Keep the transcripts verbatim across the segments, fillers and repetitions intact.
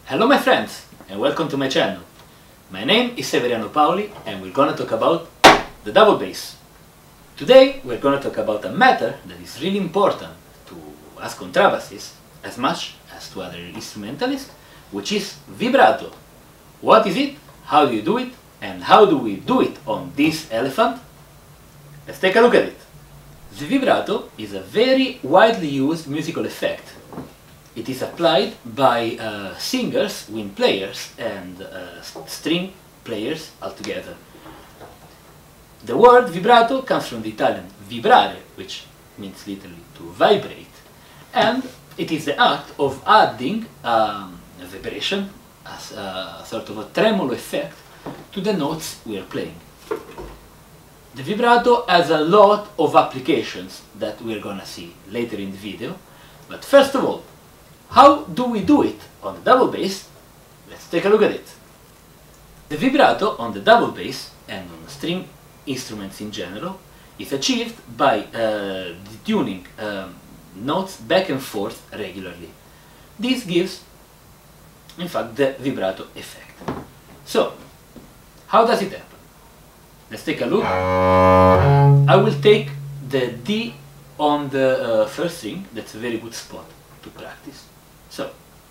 Hello my friends, and welcome to my channel. My name is Severiano Paoli, and we're gonna talk about the double bass. Today we're gonna talk about a matter that is really important to us contrabassists as much as to other instrumentalists, which is vibrato. What is it, how do you do it, and how do we do it on this elephant? Let's take a look at it. The vibrato is a very widely used musical effect. It is applied by uh, singers, wind players, and uh, string players altogether. The word vibrato comes from the Italian vibrare, which means literally to vibrate, and it is the act of adding um, a vibration, as a sort of a tremolo effect, to the notes we are playing. The vibrato has a lot of applications that we are gonna see later in the video, but first of all, how do we do it on the double bass? Let's take a look at it. The vibrato on the double bass and on string instruments in general is achieved by uh, detuning um, notes back and forth regularly. This gives, in fact, the vibrato effect. So, how does it happen? Let's take a look. I will take the D on the uh, first string. That's a very good spot to practice. So,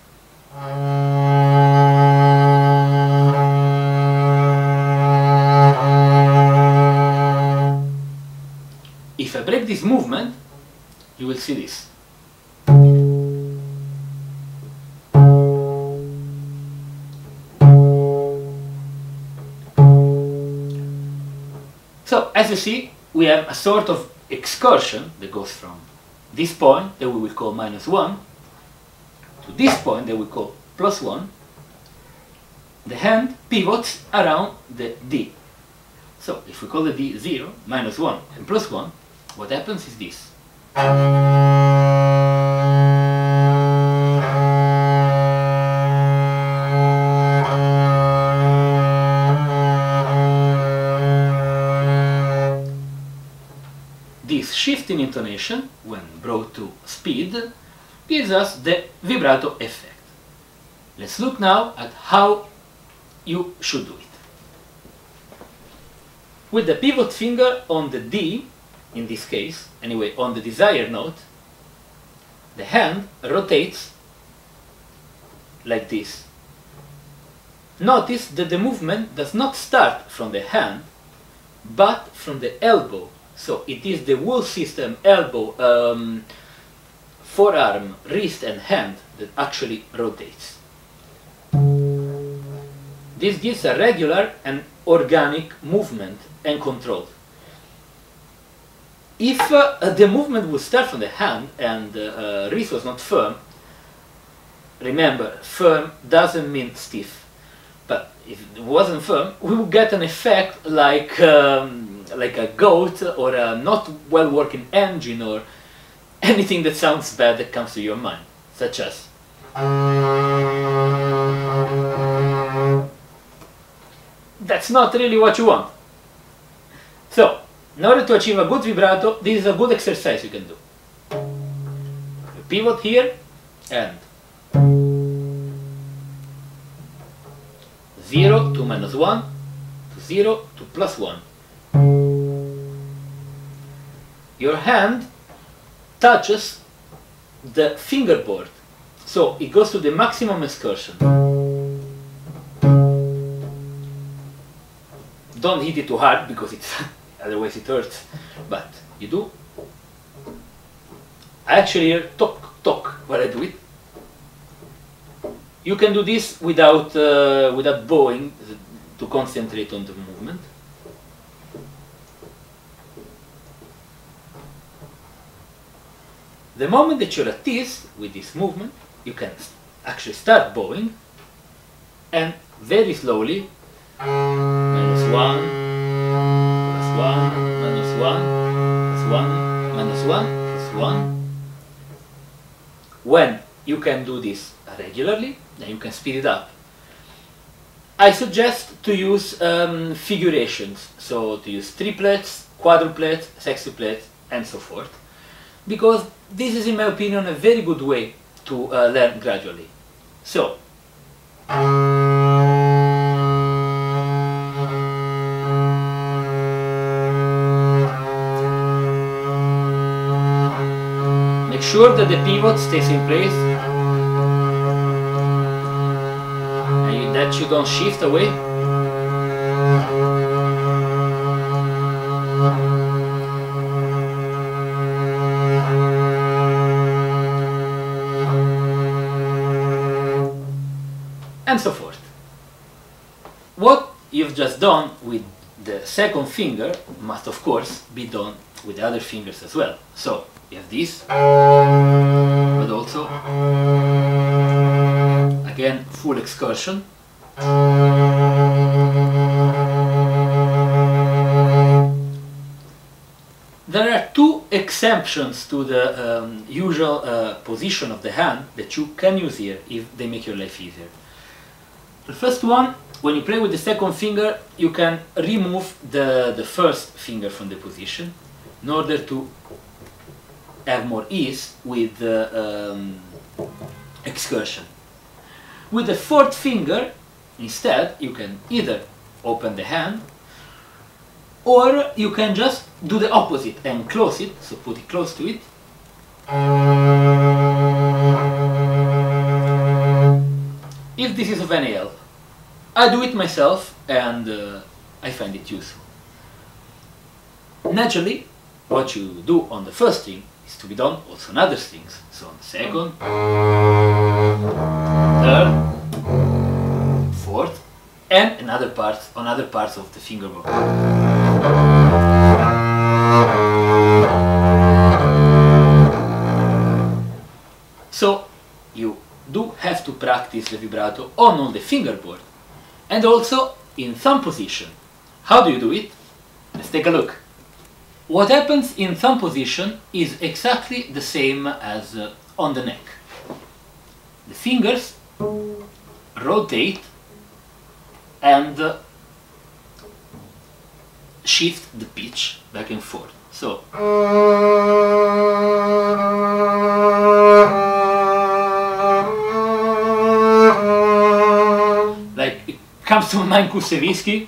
if I break this movement, you will see this. So, as you see, we have a sort of excursion that goes from this point, that we will call minus one, to this point that we call plus one. The hand pivots around the D. So, if we call the D zero, minus one, and plus one, what happens is this. This shift in intonation, when brought to speed, gives us the vibrato effect. Let's look now at how you should do it. With the pivot finger on the D, in this case, anyway, on the desired note, the hand rotates like this. Notice that the movement does not start from the hand, but from the elbow. So it is the whole system, elbow, um, forearm, wrist and hand, that actually rotates. This gives a regular and organic movement and control. If uh, the movement would start from the hand and the uh, wrist was not firm, remember, firm doesn't mean stiff, but if it wasn't firm, we would get an effect like, um, like a goat or a not well working engine or anything that sounds bad that comes to your mind, such as that's not really what you want. So, in order to achieve a good vibrato, this is a good exercise you can do. You pivot here and zero to minus one to zero to plus one. Your hand touches the fingerboard, so it goes to the maximum excursion. Don't hit it too hard because it's otherwise it hurts, but you do. I actually hear tock tock while I do it. You can do this without uh, without bowing to concentrate on the movement. The moment that you're at ease with this movement, you can actually start bowing and very slowly minus one, plus one, minus one, plus one, minus one, plus one. When you can do this regularly, then you can speed it up. I suggest to use um, figurations, so to use triplets, quadruplets, sextuplets, and so forth, because this is, in my opinion, a very good way to uh, learn gradually. So, Make sure that the pivot stays in place and that you don't shift away. And so forth. What you've just done with the second finger must of course be done with the other fingers as well. So you have this, but also again full excursion. There are two exemptions to the um, usual uh, position of the hand that you can use here if they make your life easier. The first one, when you play with the second finger, you can remove the, the first finger from the position in order to have more ease with the um, excursion. With the fourth finger, instead, you can either open the hand or you can just do the opposite and close it, so put it close to it. If this is of any help. I do it myself and uh, I find it useful. Naturally, what you do on the first string is to be done also on other strings. So on the second, third, fourth, and in other parts, on other parts of the fingerboard. So you do have to practice the vibrato on, on the fingerboard and also in thumb position. How do you do it? Let's take a look. What happens in thumb position is exactly the same as uh, on the neck. The fingers rotate and uh, shift the pitch back and forth. So like it comes to mind Kusevisky,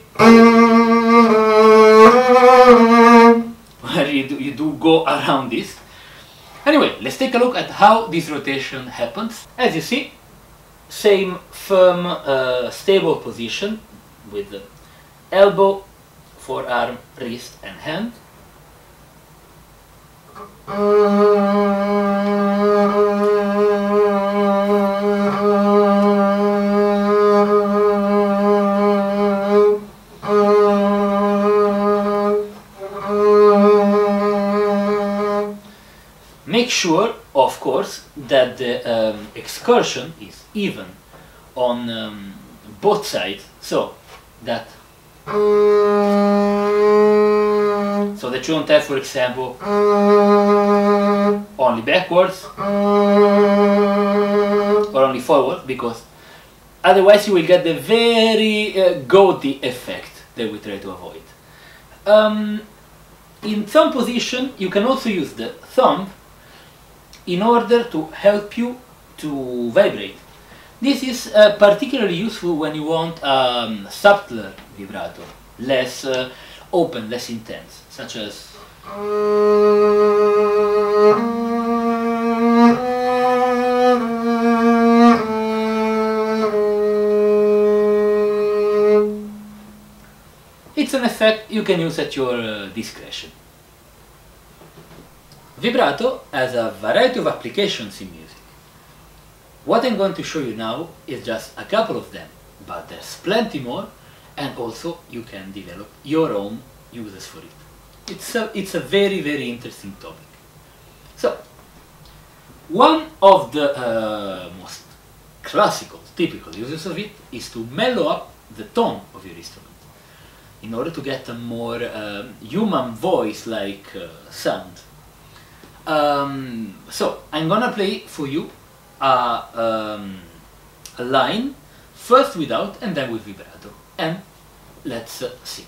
where you do, you do go around this. Anyway, let's take a look at how this rotation happens. As you see, same firm, uh, stable position with the elbow, forearm, wrist and hand. Make sure, of course, that the um, excursion is even on um, both sides, so that so that you don't have, for example, only backwards or only forward, because otherwise you will get the very uh, goatee effect that we try to avoid. Um, in thumb position, you can also use the thumb in order to help you to vibrate. This is uh, particularly useful when you want a um, subtler vibrato, less uh, open, less intense, such as it's an effect you can use at your uh, discretion. Vibrato has a variety of applications in music. What I'm going to show you now is just a couple of them, but there's plenty more, and also you can develop your own uses for it. It's a, it's a very, very interesting topic. So, one of the uh, most classical, typical uses of it is to mellow up the tone of your instrument in order to get a more um, human voice-like uh, sound. Um, so, I'm gonna play for you a, um, a line, first without and then with vibrato, and let's uh, see.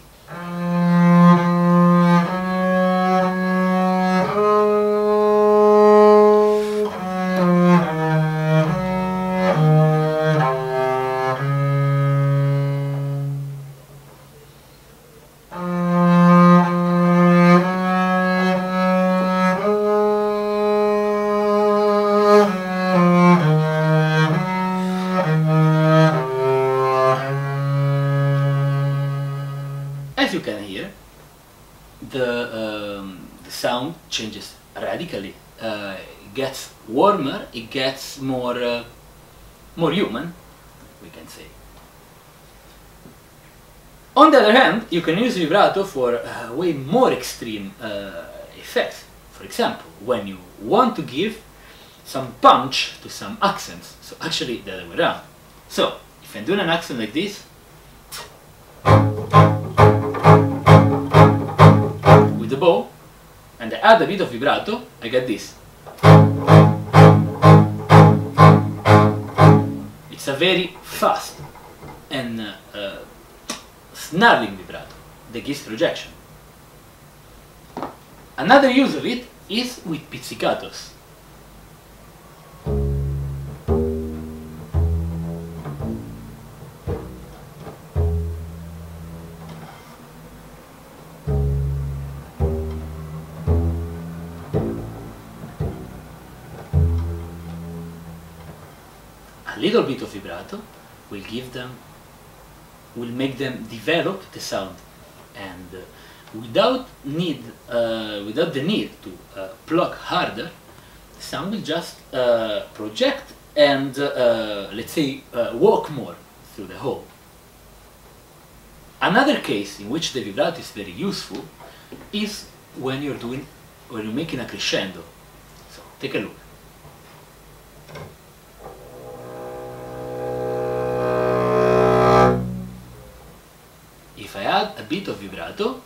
as you can hear, the, um, the sound changes radically. Uh, it gets warmer, it gets more, uh, more human, we can say. On the other hand, you can use vibrato for uh, way more extreme uh, effects. For example, when you want to give some punch to some accents. So actually the other way around. So if I'm doing an accent like this, with the bow, and I add a bit of vibrato, I get this. It's a very fast and uh, uh, snarling vibrato that gives projection. Another use of it is with pizzicatos. A little bit of vibrato will give them, will make them develop the sound, and uh, without need, uh, without the need to uh, pluck harder, the sound will just uh, project and, uh, let's say, uh, walk more through the hole. Another case in which the vibrato is very useful is when you're doing, when you're making a crescendo. So take a look. If I add a bit of vibrato,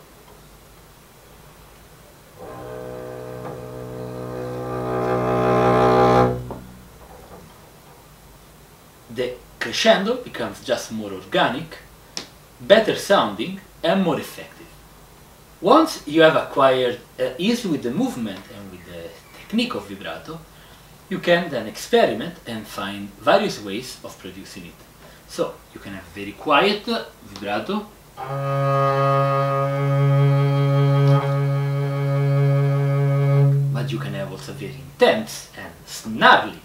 the crescendo becomes just more organic, better sounding and more effective. Once you have acquired uh, ease with the movement and with the technique of vibrato, you can then experiment and find various ways of producing it. So you can have very quiet uh, vibrato, but you can have also very intense and snarly.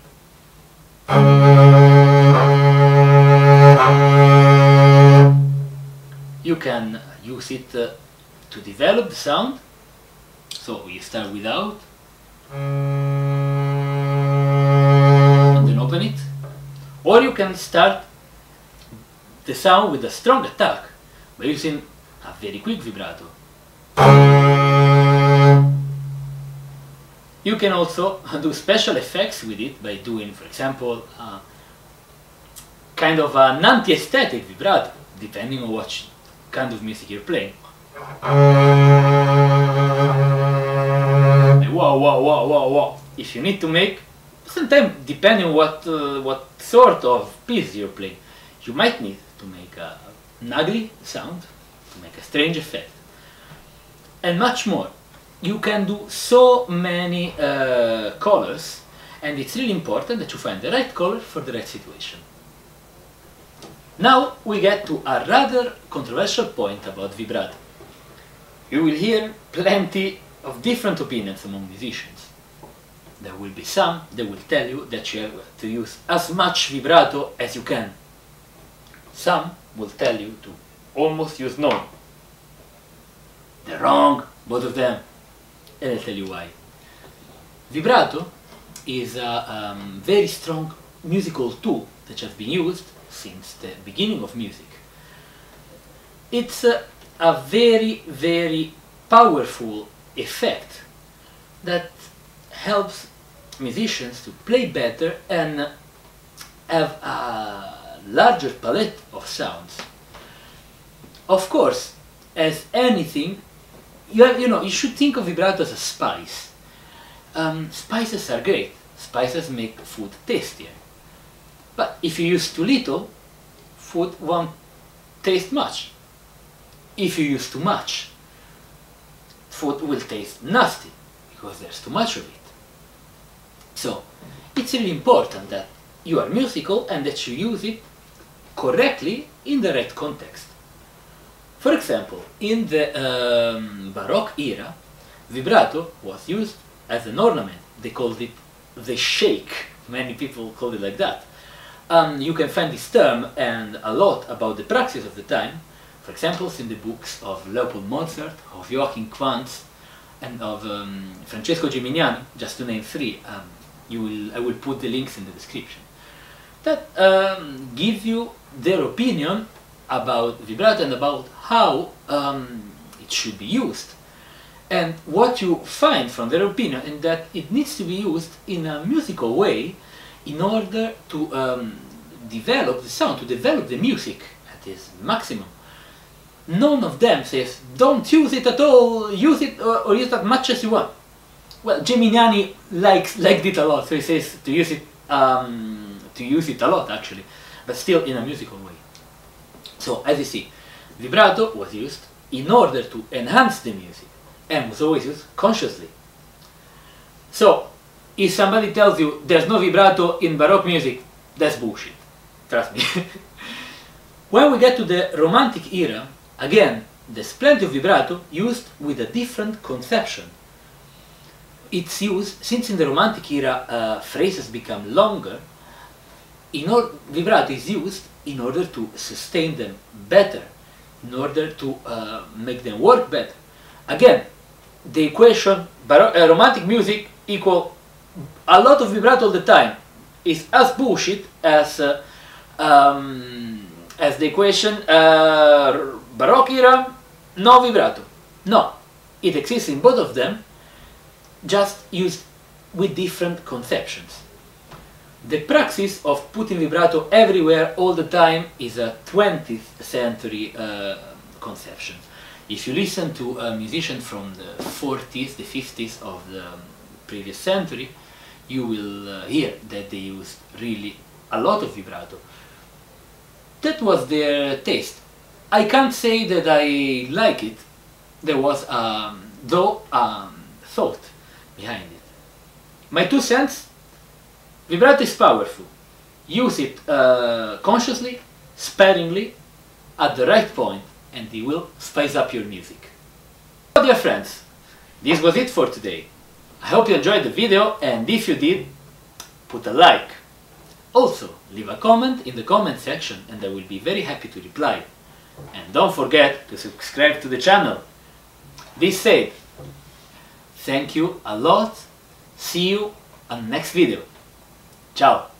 You can use it uh, to develop the sound, so you start without and then open it, or you can start the sound with a strong attack by using a very quick vibrato. You can also do special effects with it by doing, for example, uh, kind of an anti-aesthetic vibrato, depending on what kind of music you're playing. Like, wow, wow, wow, wow, wow. If you need to make, sometimes depending on what, uh, what sort of piece you're playing, you might need to make a, an ugly sound, to make a strange effect, and much more. You can do so many uh, colors, and it's really important that you find the right color for the right situation. Now we get to a rather controversial point about vibrato. You will hear plenty of different opinions among musicians. There will be some that will tell you that you have to use as much vibrato as you can. Some will tell you to almost use none. They're wrong, both of them, and I'll tell you why. Vibrato is a um, very strong musical tool that has been used since the beginning of music. It's uh, a very, very powerful effect that helps musicians to play better and have a larger palette of sounds. Of course, as anything, you, have, you know, you should think of vibrato as a spice. Um, spices are great. Spices make food tastier. But if you use too little, food won't taste much. If you use too much, food will taste nasty, because there's too much of it. So, it's really important that you are musical and that you use it correctly in the right context. For example, in the um, Baroque era, vibrato was used as an ornament. They called it the shake. Many people called it like that. Um, you can find this term and a lot about the praxis of the time for example, in the books of Leopold Mozart, of Joachim Quantz, and of um, Francesco Gimignani, just to name three. Um, you will, I will put the links in the description. That um, give you their opinion about vibrato and about how um, it should be used. And what you find from their opinion is that it needs to be used in a musical way in order to um, develop the sound, to develop the music at its maximum. None of them says, don't use it at all, use it or, or use it as much as you want. Well, Gimignani likes, liked it a lot, so he says to use it, um, to use it a lot actually, but still in a musical way. So, as you see, vibrato was used in order to enhance the music, and was always used consciously. So, if somebody tells you there's no vibrato in Baroque music, that's bullshit. Trust me. When we get to the Romantic era, again, there's plenty of vibrato used with a different conception. It's used, since in the Romantic era uh, phrases become longer, in or vibrato is used in order to sustain them better, in order to uh, make them work better. Again, the equation Baro uh, Romantic music equal a lot of vibrato all the time is as bullshit as uh, um, as the equation uh, Baroque era, no vibrato. No, it exists in both of them, just used with different conceptions. The praxis of putting vibrato everywhere all the time is a twentieth century uh, conception. If you listen to a musician from the forties, the fifties of the previous century, you will uh, hear that they used really a lot of vibrato. That was their taste. I can't say that I like it. There was, um, though, um, thought behind it. My two cents: vibrato is powerful. Use it uh, consciously, sparingly, at the right point, and it will spice up your music. So, dear friends, this was it for today. I hope you enjoyed the video, and if you did, put a like. Also, leave a comment in the comment section and I will be very happy to reply. And don't forget to subscribe to the channel. This said, thank you a lot. See you on the next video. Ciao!